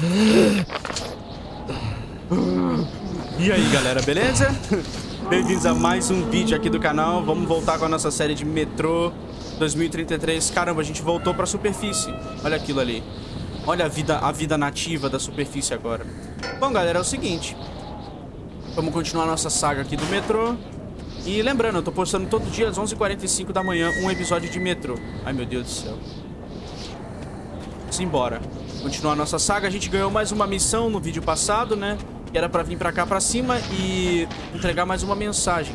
E aí, galera, beleza? Bem-vindos a mais um vídeo aqui do canal. Vamos voltar com a nossa série de Metro 2033. Caramba, a gente voltou pra superfície. Olha aquilo ali. Olha a vida nativa da superfície agora. Bom, galera, é o seguinte. Vamos continuar a nossa saga aqui do Metro. E lembrando, eu tô postando todo dia às 11h45 da manhã um episódio de Metro. Ai, meu Deus do céu. Simbora. Continuar a nossa saga. A gente ganhou mais uma missão no vídeo passado, né? Que era pra vir pra cá pra cima e entregar mais uma mensagem.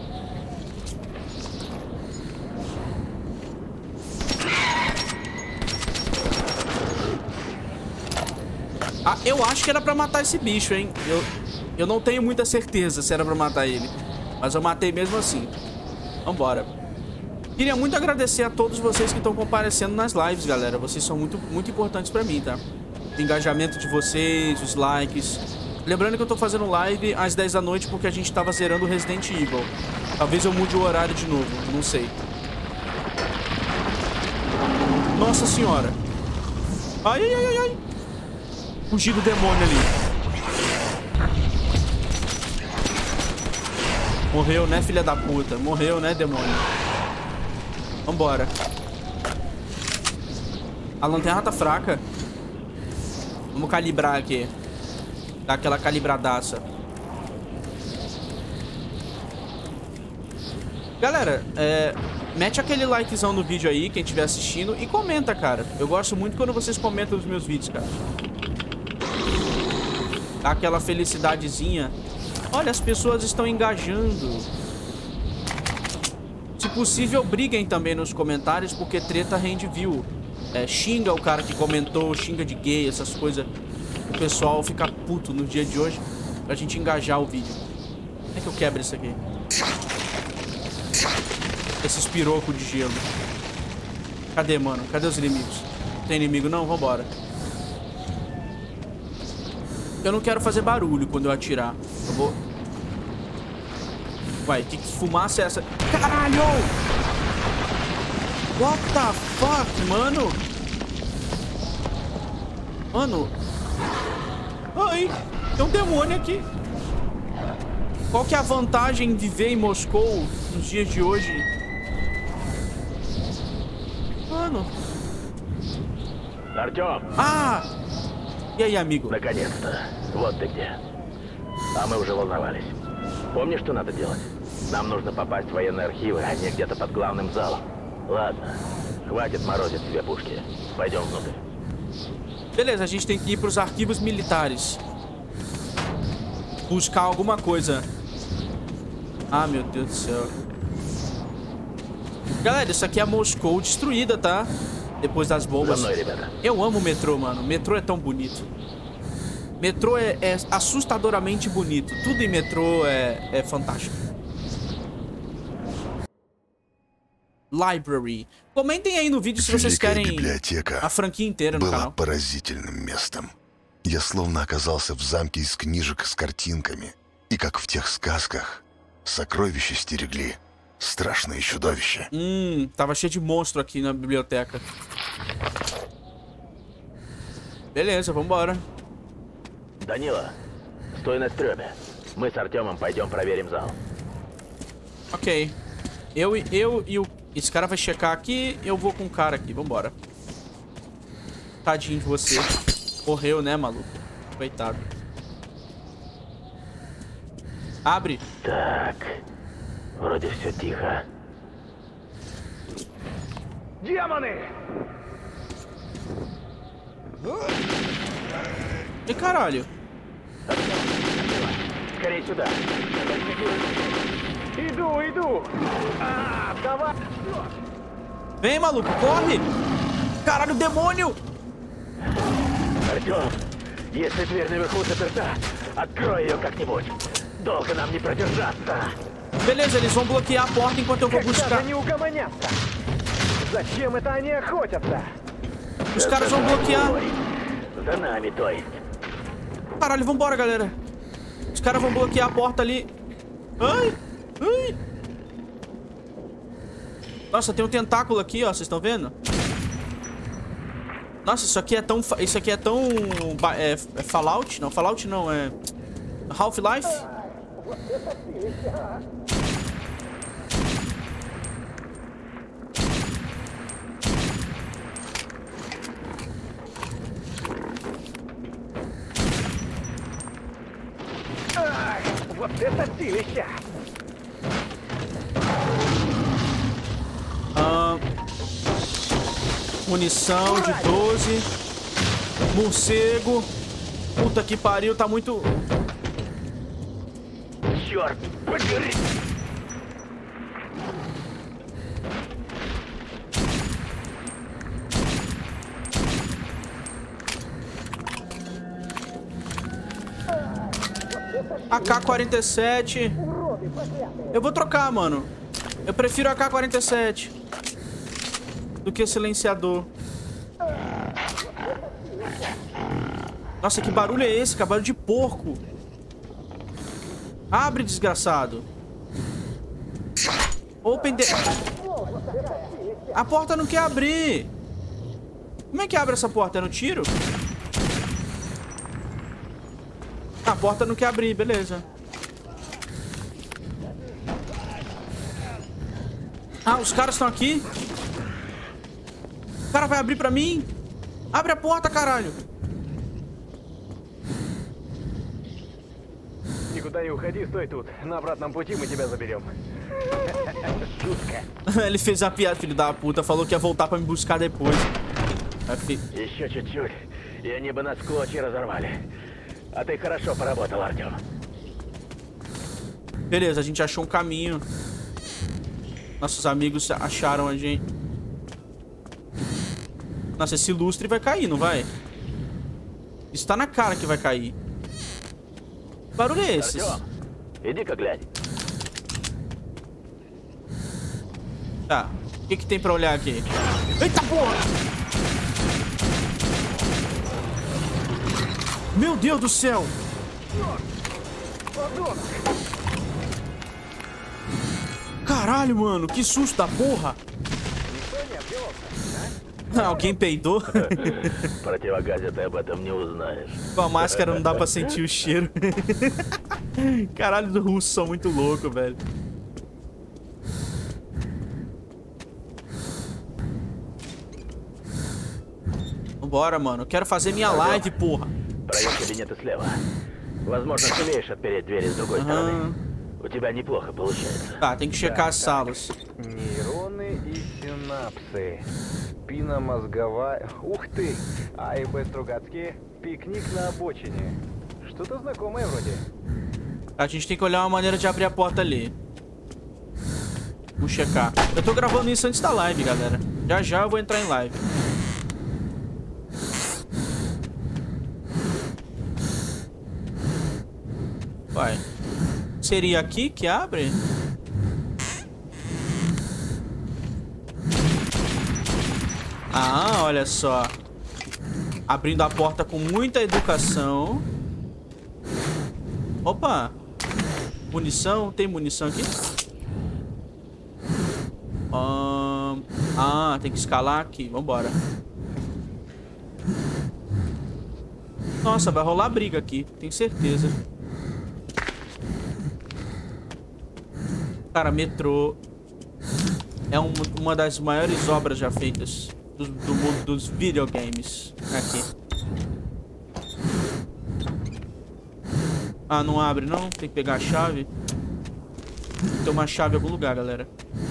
Ah, eu acho que era pra matar esse bicho, hein? Eu não tenho muita certeza se era pra matar ele. Mas eu matei mesmo assim. Vambora. Queria muito agradecer a todos vocês que estão comparecendo nas lives, galera. Vocês são muito importantes pra mim, tá? O engajamento de vocês, os likes. Lembrando que eu tô fazendo live às 10 da noite porque a gente tava zerando Resident Evil. Talvez eu mude o horário de novo, não sei. Nossa senhora. Ai, ai, ai, ai. Fugir do demônio ali. Morreu, né, filha da puta? Morreu, né, demônio? Vambora. A lanterna tá fraca. Vamos calibrar aqui. Dar aquela calibradaça. Galera, mete aquele likezão no vídeo aí, quem estiver assistindo. E comenta, cara. Eu gosto muito quando vocês comentam os meus vídeos, cara. Dá aquela felicidadezinha. Olha, as pessoas estão engajando. Se possível, briguem também nos comentários, porque treta rende view. Xinga o cara que comentou, xinga de gay, essas coisas. O pessoal fica puto no dia de hoje pra gente engajar o vídeo. Como é que eu quebro isso aqui? Esses pirocos de gelo. Cadê, mano? Cadê os inimigos? Não tem inimigo não? Vambora. Eu não quero fazer barulho quando eu atirar. Eu vou... Uai, que fumaça é essa? Caralho! What the fuck, mano? Mano... Ai, tem um demônio aqui. Qual que é a vantagem em viver em Moscou nos dias de hoje? Mano... Артём! Ah! E aí, amigo? Наконец-то. Вот ты где. А мы уже волновались. Помнишь, что надо делать? Нам нужно попасть в военные архивы, а не где-то под главным залом. Ладно. Хватит морозить себе пушки. Пойдем внутрь. Beleza, a gente tem que ir pros arquivos militares. Buscar alguma coisa. Ah, meu Deus do céu. Galera, isso aqui é Moscou destruída, tá? Depois das bombas. Eu amo o metrô, mano. O metrô é tão bonito. Metrô é assustadoramente bonito. Tudo em metrô é fantástico. Library. Comentem aí no vídeo se vocês querem a franquia inteira no canal. Поразительным местом. Я словно оказался в замке из книжек с картинками. И как в тех сказках, сокровища стерегли страшные чудовища. Tava cheio de monstro aqui na biblioteca. Beleza, vambora. Данила, стой на стрёме. Мы с Артёмом пойдем проверим зал. Ok. Eu e o... Esse cara vai checar aqui, eu vou com o cara aqui. Vambora. Tadinho de você. Morreu, né, maluco? Coitado. Abre. Так. Вроде все тихо. Демоны! E caralho. Скорей сюда. Иду. Давай. Vem, maluco, corre. Caralho, demônio. Артём, если дверь наверху заперта, открой ее как-нибудь. Долго нам не продержаться. Beleza, eles vão bloquear a porta enquanto eu vou buscar. Зачем это они охотятся? Os caras vão bloquear. За нами, то есть. Caralho, vambora, galera. Os caras vão bloquear a porta ali. Ai. Nossa, tem um tentáculo aqui, ó. Vocês estão vendo? Nossa, isso aqui é tão... Isso aqui é tão... É Fallout? Não, Fallout não, é... Half-Life? Munição de 12. Morcego. Puta que pariu, tá muito... Черт, подери! AK-47. Eu vou trocar, mano. Eu prefiro AK-47 do que silenciador. Nossa, que barulho é esse, cara? Barulho de porco. Abre, desgraçado. Open the... A porta não quer abrir. Como é que abre essa porta? É no tiro? A porta não quer abrir, beleza. Ah, os caras estão aqui. O cara vai abrir pra mim. Abre a porta, caralho. Никуда не уходи, стой тут. На обратном пути мы тебя заберем. Ele fez a piada, filho da puta. Falou que ia voltar pra me buscar depois. Еще чуть-чуть, и они бы нас в клочья разорвали. А ты хорошо поработал, Артем. Beleza, a gente achou um caminho. Nossos amigos acharam a gente. Nossa, esse lustre vai cair, não vai? Está na cara que vai cair. Que barulho é esse? Иди-ка глянь. Tá, o que tem pra olhar aqui? Eita porra! Meu Deus do céu! Caralho, mano, que susto da porra! Alguém peidou? В противогазе ты об этом не узнаешь. Com a máscara não dá pra sentir o cheiro. Caralho, os russos são muito loucos, velho. Vambora, mano. Eu quero fazer minha live, porra. Проверь кабинеты слева. Возможно, сумеешь отпереть двери с другой стороны. У тебя неплохо получается. Tá, tem que checar as salas. Нейроны и синапсы. Спина мозговая. Ух ты! А и Б Стругацкий. Пикник на обочине. Что-то знакомое вроде. A gente tem que olhar uma maneira de abrir a porta ali. Vamos checar. Eu tô gravando isso antes da live, galera. Já já eu vou entrar em live. Vai. Seria aqui que abre? Ah, olha só. Abrindo a porta com muita educação. Opa. Munição. Tem munição aqui? Ah, tem que escalar aqui. Vambora. Nossa, vai rolar briga aqui. Tenho certeza. Cara, metrô é uma das maiores obras já feitas do mundo dos videogames. Aqui. Ah, não abre não? Tem que pegar a chave. Tem uma chave em algum lugar, galera.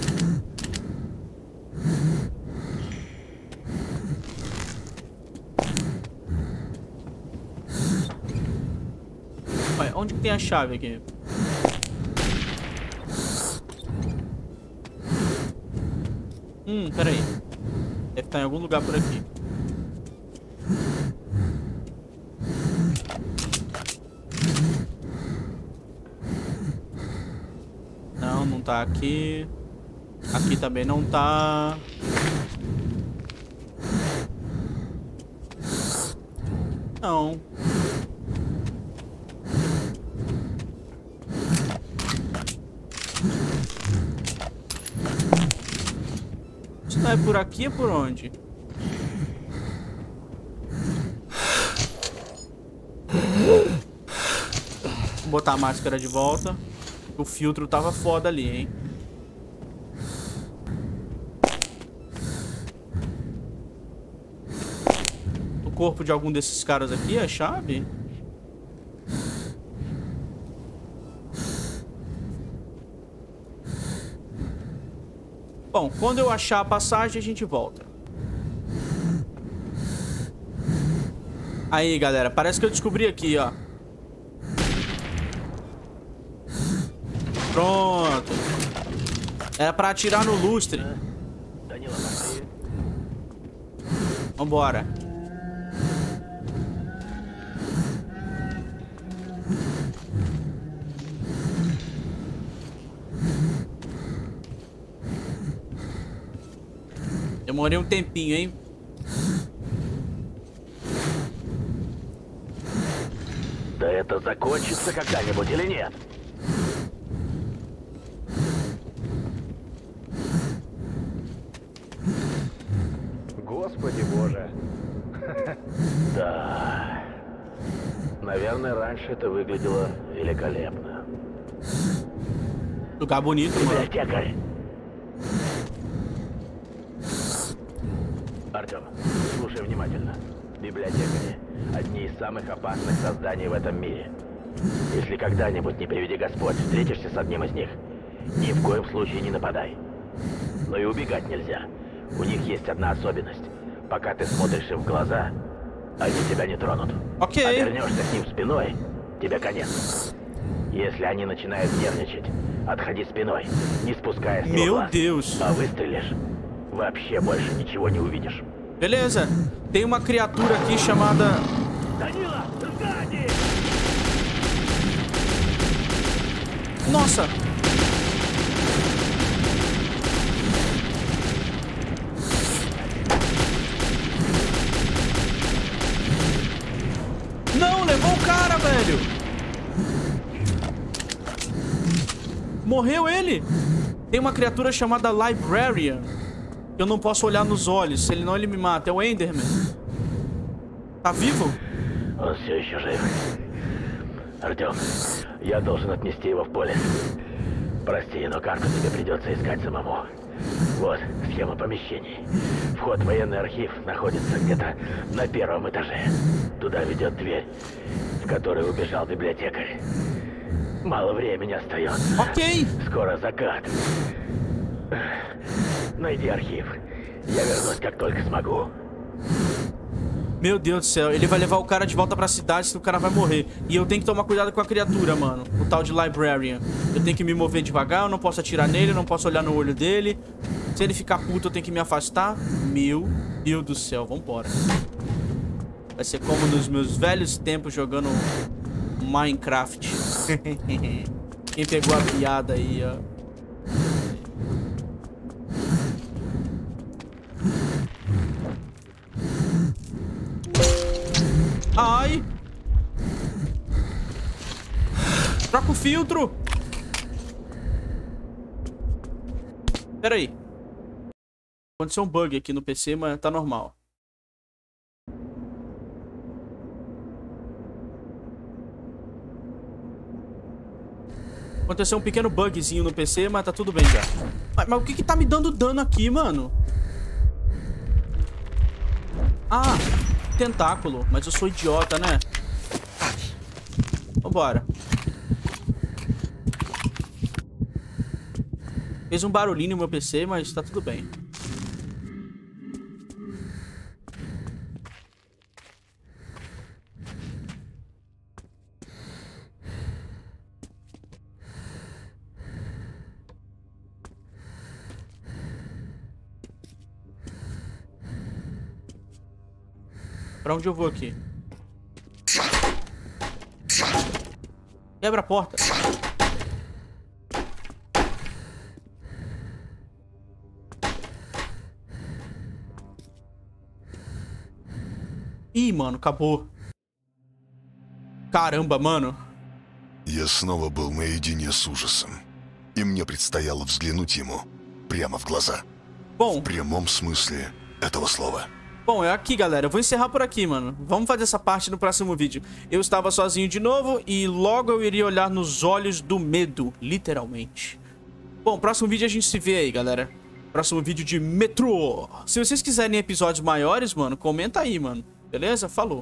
Ué, onde que tem a chave aqui? Peraí. Deve estar em algum lugar por aqui. Não, não tá aqui. Aqui também não tá. Não. Isso não é por aqui, é por onde? botar a máscara de volta. O filtro tava foda ali, hein? O corpo de algum desses caras aqui é a chave? Bom, quando eu achar a passagem, a gente volta. Aí, galera, parece que eu descobri aqui, ó. Pronto. Era pra atirar no lustre. Vambora. Demorei um tempinho, hein? Да это закончится когда-нибудь или нет? Господи боже. Да. Наверное, раньше это выглядело великолепно. Lugar bonito, mano. Библиотекарь. Артем, слушай внимательно. Библиотекари – одни из самых опасных созданий в этом мире. Если когда-нибудь, не приведи Господь, встретишься с одним из них, ни в коем случае не нападай. Но и убегать нельзя. У них есть одна особенность. Пока ты смотришь им в глаза, они тебя не тронут. Окей. Обернешься к ним спиной, тебе конец. Если они начинают нервничать, отходи спиной, не спуская с них Meu глаз. Deus. А выстрелишь, вообще больше ничего не увидишь. Beleza. Tem uma criatura aqui chamada... Данила, сзади! Nossa! Não, levou o cara, velho! Morreu ele! Tem uma criatura chamada Librarian. Eu não posso olhar nos olhos, senão ele me mata. É o Enderman. Tá vivo? Он все еще жив. Артем, я должен отнести его в поле. Прости, но карту тебе придется искать самому. Вот схема помещений. Вход в военный архив находится где-то на первом этаже. Туда ведет дверь, в которой убежал библиотекарь. Мало времени остается. Ok. Скоро закат. Найди архив. Я вернусь, как только смогу. Meu Deus do céu, ele vai levar o cara de volta pra cidade, senão o cara vai morrer. E eu tenho que tomar cuidado com a criatura, mano. O tal de Librarian. Eu tenho que me mover devagar, eu não posso atirar nele, eu não posso olhar no olho dele. Se ele ficar puto, eu tenho que me afastar. Meu Deus do céu, vambora. Vai ser como nos meus velhos tempos jogando Minecraft. Quem pegou a piada aí, ó. Ai! Troca o filtro! Pera aí. Aconteceu um bug aqui no PC, mas tá normal. Aconteceu um pequeno bugzinho no PC, mas tá tudo bem já. Mas o que que tá me dando dano aqui, mano? Ah! Tentáculo, mas eu sou idiota, né? Vambora. Fez um barulhinho no meu PC, mas tá tudo bem. Pra onde eu vou aqui? Quebra a porta. Ih, mano, acabou. Caramba, mano. Я снова был наедине с ужасом. И мне предстояло взглянуть ему прямо в глаза. Bom, В прямом смысле этого слова. Bom, é aqui, galera. Eu vou encerrar por aqui, mano. Vamos fazer essa parte no próximo vídeo. Eu estava sozinho de novo e logo eu iria olhar nos olhos do medo, literalmente. Bom, próximo vídeo a gente se vê aí, galera. Próximo vídeo de Metro. Se vocês quiserem episódios maiores, mano, comenta aí, mano. Beleza? Falou.